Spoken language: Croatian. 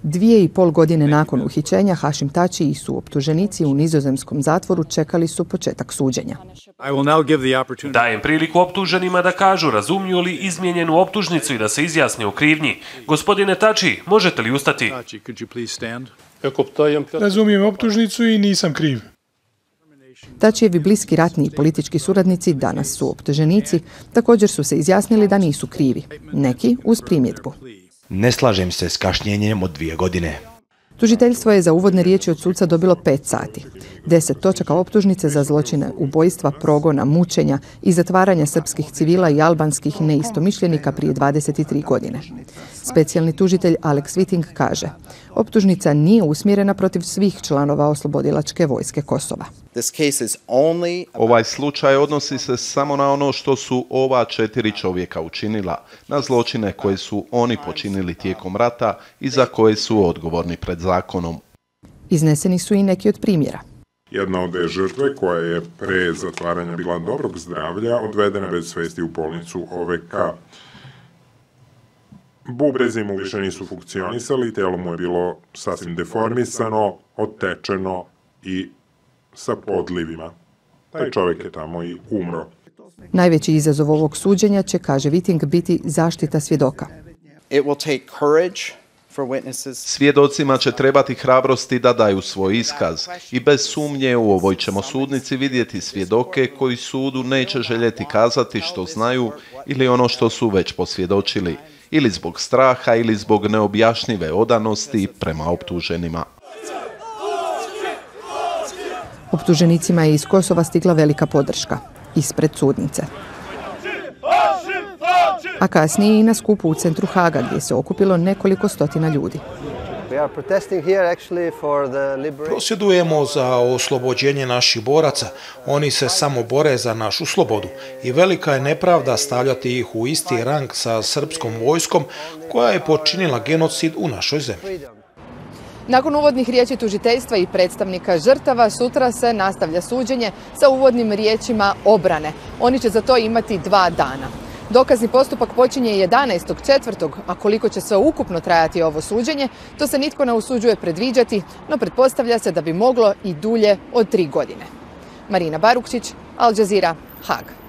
2,5 godine nakon uhićenja Hašim Tači i suoptuženici u nizozemskom zatvoru čekali su početak suđenja. Dajem priliku optuženima da kažu razumiju li izmijenjenu optužnicu i da se izjasne o krivnji. Gospodine Tači, možete li ustati? Razumijem optužnicu i nisam kriv. Tačijevi bliski ratni i politički suradnici, danas su optuženici, također su se izjasnili da nisu krivi, neki uz primjedbu. Ne slažem se s kašnjenjem od 2 godine. Tužiteljstvo je za uvodne riječi od suca dobilo 5 sati. 10 točaka optužnice za zločine ubojstva, progona, mučenja i zatvaranja srpskih civila i albanskih neistomišljenika prije 23 godine. Specijalni tužitelj Alex Witting kaže, optužnica nije usmjerena protiv svih članova Oslobodilačke vojske Kosova. Ovaj slučaj odnosi se samo na ono što su ova 4 čovjeka učinila, na zločine koje su oni počinili tijekom rata i za koje su odgovorni pred zakonom. Izneseni su i neki od primjera. Jedna od žrtve koja je pre zatvaranja bila dobrog zdravlja odvedena bez svesti u bolnicu OVK. Bubrezi mu više nisu funkcionisali, tijelo mu je bilo sasvim deformisano, otečeno i sa podlivima. Taj čovjek je tamo i umro. Najveći izazov ovog suđenja će, kaže Witting, biti zaštita svjedoka. Svjedocima će trebati hrabrosti da daju svoj iskaz i bez sumnje u ovoj ćemo sudnici vidjeti svjedoke koji sudu neće željeti kazati što znaju ili ono što su već posvjedočili, ili zbog straha ili zbog neobjašnjive odanosti prema optuženima. Optuženicima je iz Kosova stigla velika podrška ispred sudnice. A kasnije i na skupu u centru Haga gdje se okupilo nekoliko stotina ljudi. Prosvjedujemo za oslobođenje naših boraca. Oni se samo bore za našu slobodu. I velika je nepravda stavljati ih u isti rang sa srpskom vojskom koja je počinila genocid u našoj zemlji. Nakon uvodnih riječi tužiteljstva i predstavnika žrtava, sutra se nastavlja suđenje sa uvodnim riječima obrane. Oni će za to imati 2 dana. Dokazni postupak počinje 11.4., a koliko će sve ukupno trajati ovo suđenje, to se nitko ne usuđuje predviđati, no pretpostavlja se da bi moglo i dulje od 3 godine. Marina Barukčić, Al Jazeera, Haag.